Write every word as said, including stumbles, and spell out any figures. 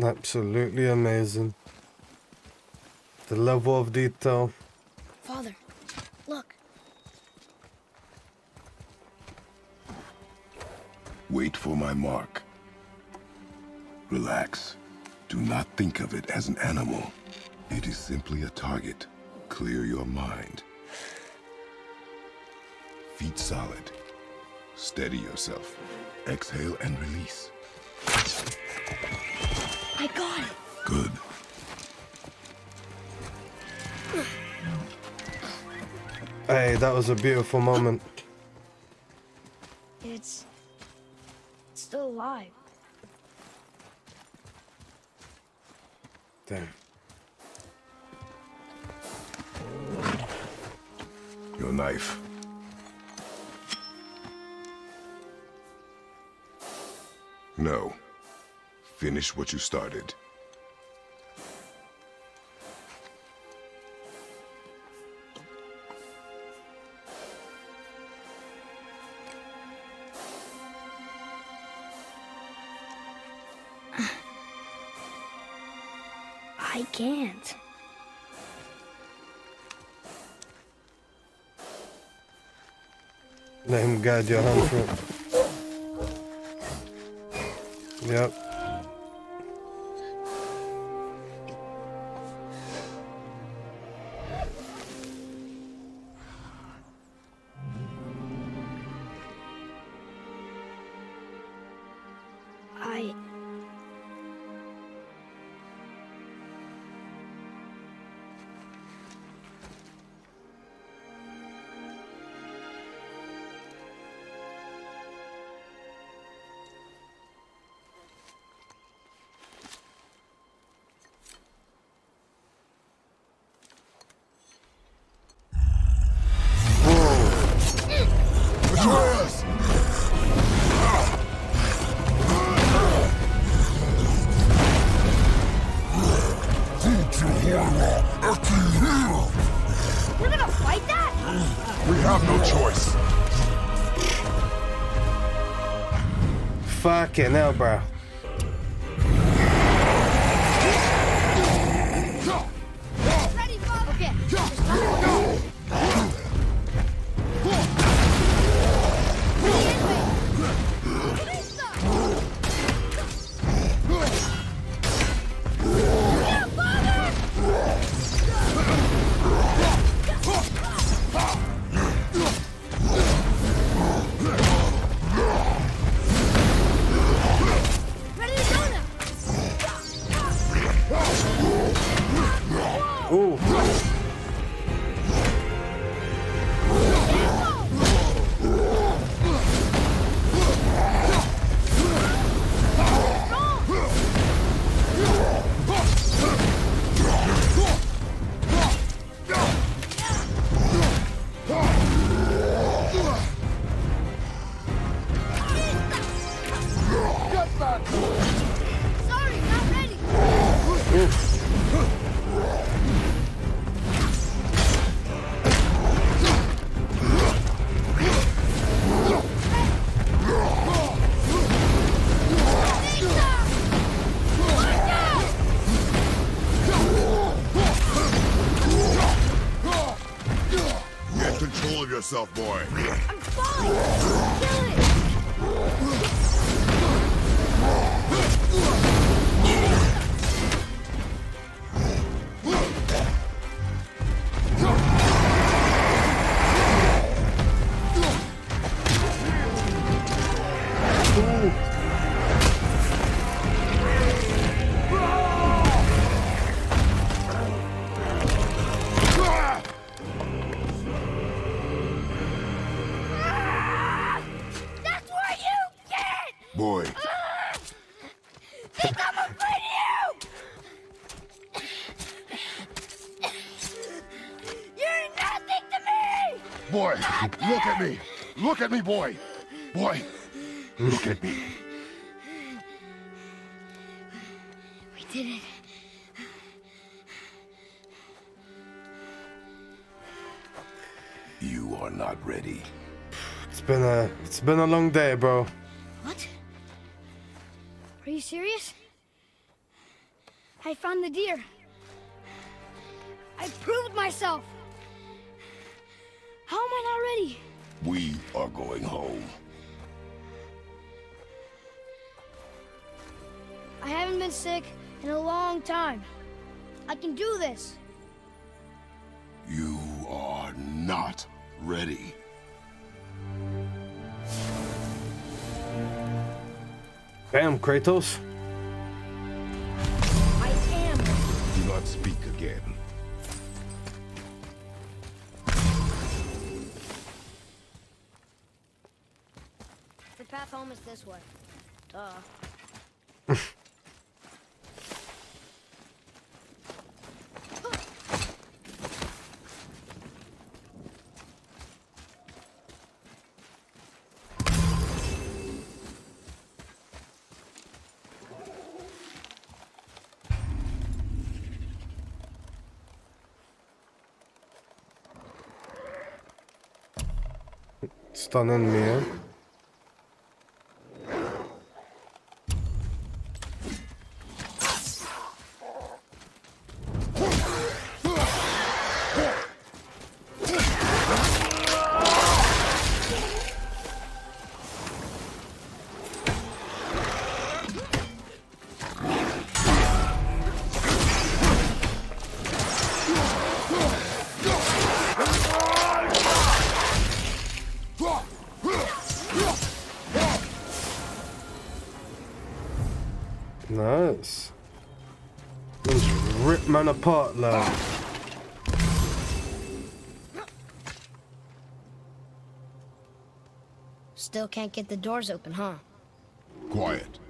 Absolutely amazing. The level of detail. Father, look. Wait for my mark. Relax. Do not think of it as an animal. It is simply a target. Clear your mind. Feet solid. Steady yourself. Exhale and release. I got it. Good. Hey, that was a beautiful moment. It's... it's still alive. Damn. Your knife. No. Finish what you started. I can't. Let him guide your hand through it. Yep. I... We're gonna fight that? We have no choice. Fucking hell, bro. Ready, Father? Okay. Ooh. Sorry, not ready. Get control of yourself, boy. I'm fine. Kill it. That's what you get! Boy, Think I'm afraid of you! You're nothing to me! boy, look at me. Look at me, boy. Boy, look at me. We did it. You are not ready. It's been a it's been a long day, bro. What? Are you serious? I found the deer. I proved myself. How am I not ready? We are going home. I haven't been sick in a long time. I can do this. You are not ready. Damn, Kratos. I am. Do not speak again. The path home is this way. Duh. Stunning me, eh? Nice. Let's rip man apart, lad. Still can't get the doors open, huh? Quiet.